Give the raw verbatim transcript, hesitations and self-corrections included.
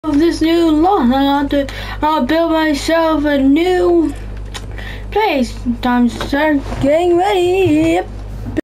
of this new law. I want to uh, build myself a new place. Time to start getting ready. Yep.